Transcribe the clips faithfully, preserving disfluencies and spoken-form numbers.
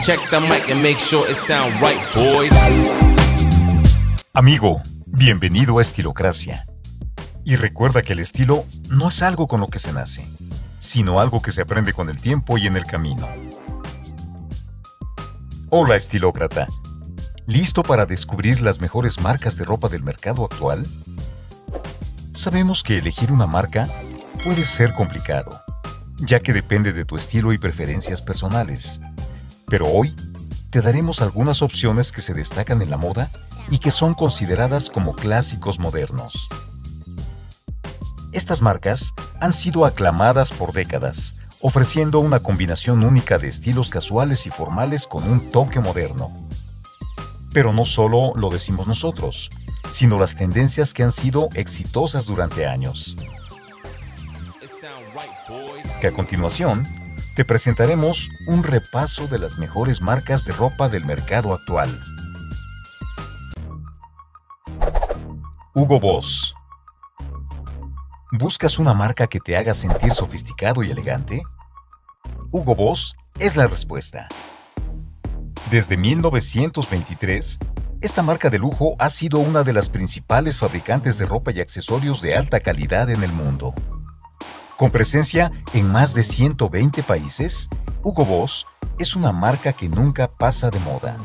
Check the mic and make sure it sound right, boys. Amigo, bienvenido a Estilocracia. Y recuerda que el estilo no es algo con lo que se nace, sino algo que se aprende con el tiempo y en el camino. Hola, estilócrata. ¿Listo para descubrir las mejores marcas de ropa del mercado actual? Sabemos que elegir una marca puede ser complicado, ya que depende de tu estilo y preferencias personales. Pero hoy te daremos algunas opciones que se destacan en la moda y que son consideradas como clásicos modernos. Estas marcas han sido aclamadas por décadas, ofreciendo una combinación única de estilos casuales y formales con un toque moderno. Pero no solo lo decimos nosotros, sino las tendencias que han sido exitosas durante años. Que a continuación, te presentaremos un repaso de las mejores marcas de ropa del mercado actual. Hugo Boss. ¿Buscas una marca que te haga sentir sofisticado y elegante? Hugo Boss es la respuesta. Desde mil novecientos veintitrés, esta marca de lujo ha sido una de las principales fabricantes de ropa y accesorios de alta calidad en el mundo. Con presencia en más de ciento veinte países, Hugo Boss es una marca que nunca pasa de moda.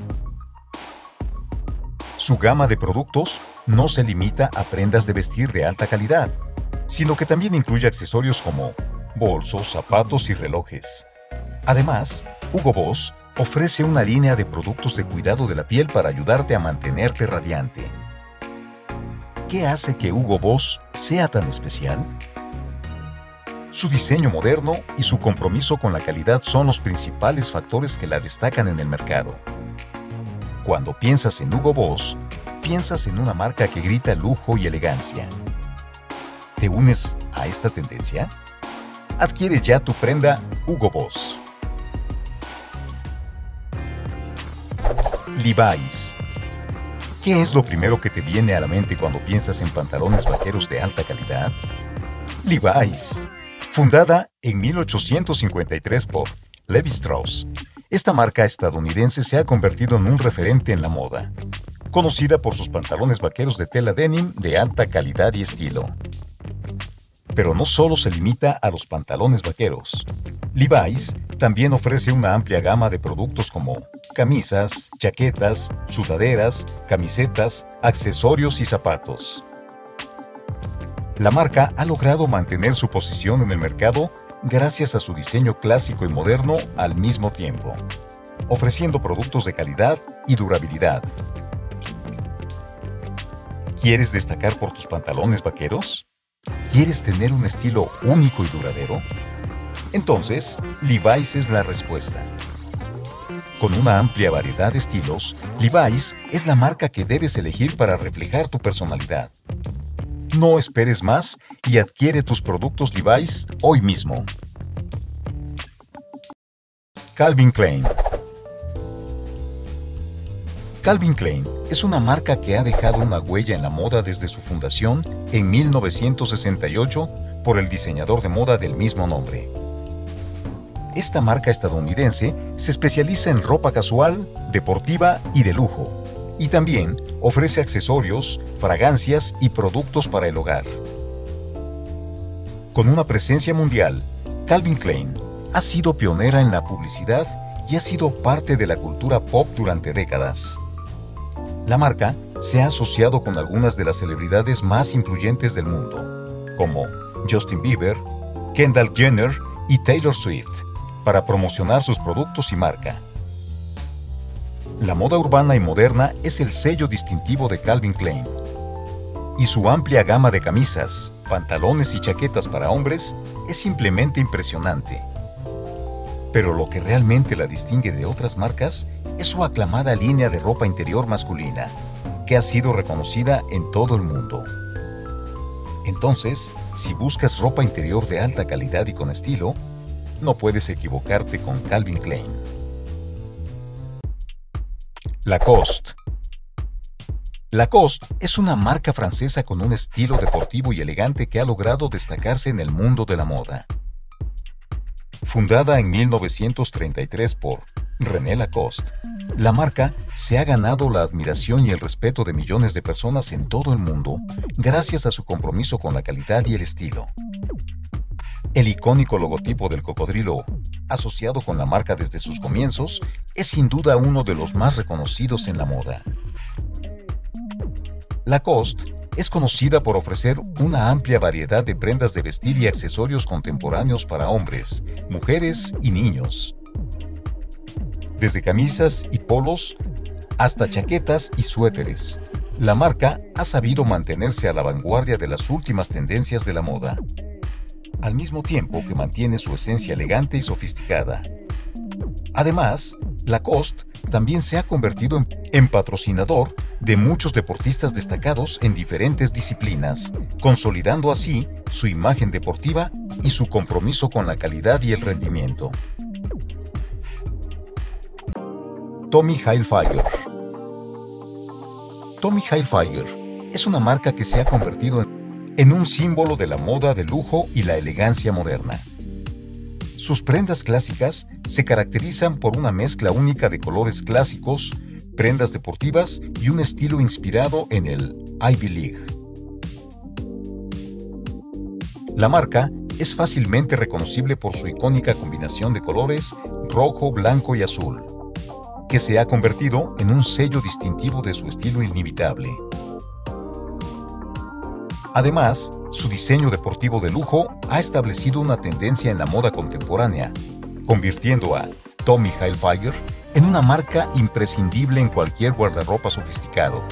Su gama de productos no se limita a prendas de vestir de alta calidad, sino que también incluye accesorios como bolsos, zapatos y relojes. Además, Hugo Boss ofrece una línea de productos de cuidado de la piel para ayudarte a mantenerte radiante. ¿Qué hace que Hugo Boss sea tan especial? Su diseño moderno y su compromiso con la calidad son los principales factores que la destacan en el mercado. Cuando piensas en Hugo Boss, piensas en una marca que grita lujo y elegancia. ¿Te unes a esta tendencia? Adquiere ya tu prenda Hugo Boss. Levi's. ¿Qué es lo primero que te viene a la mente cuando piensas en pantalones vaqueros de alta calidad? Levi's. Fundada en mil ochocientos cincuenta y tres por Levi Strauss, esta marca estadounidense se ha convertido en un referente en la moda, conocida por sus pantalones vaqueros de tela denim de alta calidad y estilo. Pero no solo se limita a los pantalones vaqueros. Levi's también ofrece una amplia gama de productos como camisas, chaquetas, sudaderas, camisetas, accesorios y zapatos. La marca ha logrado mantener su posición en el mercado gracias a su diseño clásico y moderno al mismo tiempo, ofreciendo productos de calidad y durabilidad. ¿Quieres destacar por tus pantalones vaqueros? ¿Quieres tener un estilo único y duradero? Entonces, Levi's es la respuesta. Con una amplia variedad de estilos, Levi's es la marca que debes elegir para reflejar tu personalidad. No esperes más y adquiere tus productos Levi's hoy mismo. Calvin Klein. Calvin Klein es una marca que ha dejado una huella en la moda desde su fundación en mil novecientos sesenta y ocho por el diseñador de moda del mismo nombre. Esta marca estadounidense se especializa en ropa casual, deportiva y de lujo, y también ofrece accesorios, fragancias y productos para el hogar. Con una presencia mundial, Calvin Klein ha sido pionera en la publicidad y ha sido parte de la cultura pop durante décadas. La marca se ha asociado con algunas de las celebridades más influyentes del mundo, como Justin Bieber, Kendall Jenner y Taylor Swift, para promocionar sus productos y marca. La moda urbana y moderna es el sello distintivo de Calvin Klein, y su amplia gama de camisas, pantalones y chaquetas para hombres es simplemente impresionante. Pero lo que realmente la distingue de otras marcas es su aclamada línea de ropa interior masculina, que ha sido reconocida en todo el mundo. Entonces, si buscas ropa interior de alta calidad y con estilo, no puedes equivocarte con Calvin Klein. Lacoste. Lacoste es una marca francesa con un estilo deportivo y elegante que ha logrado destacarse en el mundo de la moda. Fundada en mil novecientos treinta y tres por René Lacoste. La marca se ha ganado la admiración y el respeto de millones de personas en todo el mundo gracias a su compromiso con la calidad y el estilo. El icónico logotipo del cocodrilo, asociado con la marca desde sus comienzos, es sin duda uno de los más reconocidos en la moda. Lacoste es conocida por ofrecer una amplia variedad de prendas de vestir y accesorios contemporáneos para hombres, mujeres y niños. Desde camisas y polos hasta chaquetas y suéteres, la marca ha sabido mantenerse a la vanguardia de las últimas tendencias de la moda, al mismo tiempo que mantiene su esencia elegante y sofisticada. Además, Lacoste también se ha convertido en, en patrocinador de muchos deportistas destacados en diferentes disciplinas, consolidando así su imagen deportiva y su compromiso con la calidad y el rendimiento. Tommy Hilfiger. Tommy Hilfiger es una marca que se ha convertido en en un símbolo de la moda de lujo y la elegancia moderna. Sus prendas clásicas se caracterizan por una mezcla única de colores clásicos, prendas deportivas y un estilo inspirado en el Ivy League. La marca es fácilmente reconocible por su icónica combinación de colores rojo, blanco y azul, que se ha convertido en un sello distintivo de su estilo inimitable. Además, su diseño deportivo de lujo ha establecido una tendencia en la moda contemporánea, convirtiendo a Tommy Hilfiger en una marca imprescindible en cualquier guardarropa sofisticado.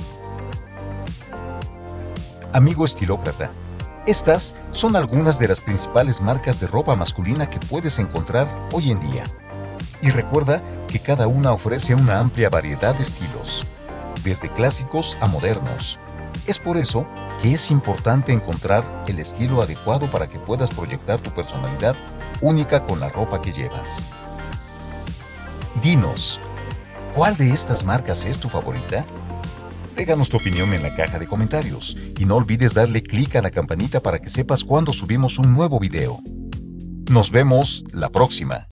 Amigo estilócrata, estas son algunas de las principales marcas de ropa masculina que puedes encontrar hoy en día. Y recuerda que cada una ofrece una amplia variedad de estilos, desde clásicos a modernos. Es por eso que es importante encontrar el estilo adecuado para que puedas proyectar tu personalidad única con la ropa que llevas. Dinos, ¿cuál de estas marcas es tu favorita? Déjanos tu opinión en la caja de comentarios y no olvides darle clic a la campanita para que sepas cuando subimos un nuevo video. Nos vemos la próxima.